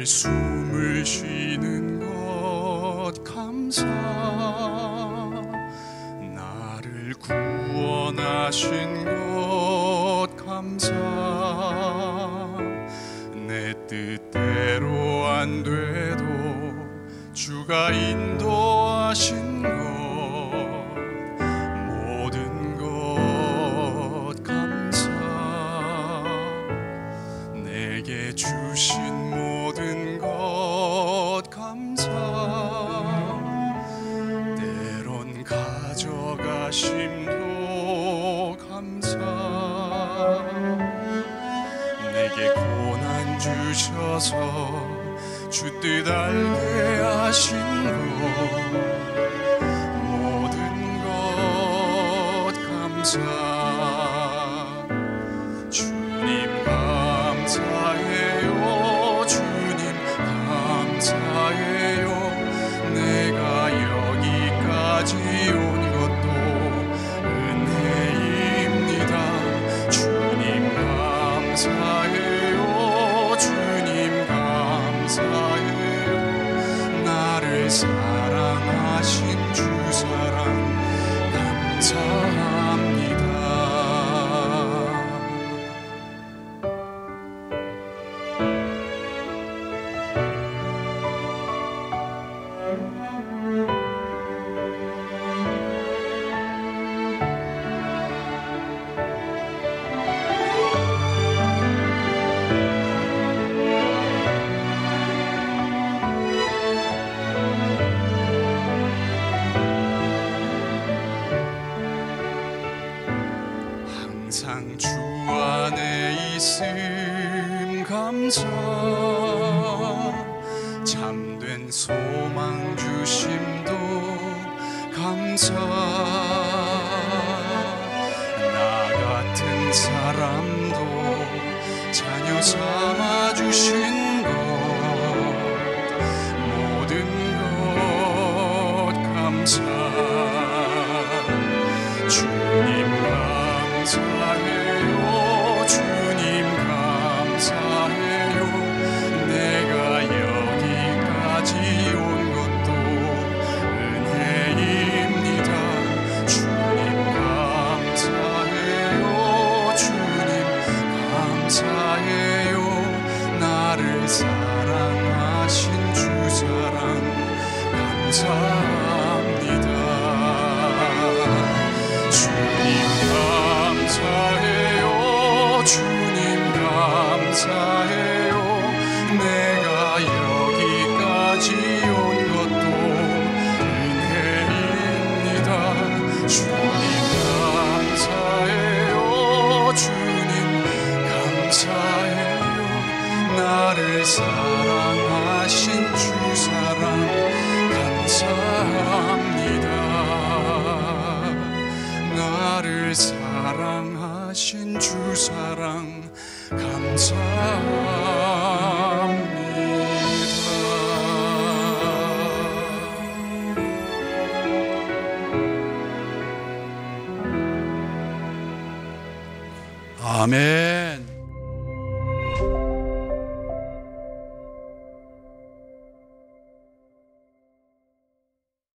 늘 숨을 쉬는 것 감사, 나를 구원하신 것 감사, 내 뜻대로 안 돼도 주가 인도하신 것 모든 것 감사, 내게 주신 모든 것 감사, 때론 가져가심도 감사, 내게 고난 주셔서 주 뜻 알게 하신 것 모든 것 감사, 주님 감사해요, 주님 감사해요, 내가 여기까지 온 것도 은혜입니다. 주님 감사해요, 주님 감사해요, 나를 사랑하신 주 사랑 감사합니다. 항상 주 안에 있음 감사, 참된 소망 주심도 감사, 나 같은 사람도 자녀 삼아 주신 것 모든 것 감사, 주님 감사해요, 주님 감사해요, 내가 여기까지 온 것도 은혜입니다. 주님 감사해요, 주님 감사해요, 나를 사랑하신 주 사랑 감사합니다. 주님 감사해요, 주님 감사해요, 내가 여기까지 온 것도 은혜입니다. 주님 감사해요, 주님 감사해요, 나를 사랑하신 주 사랑 감사합니다. 나를 사랑하신 주 사랑 감사합니다. 아멘.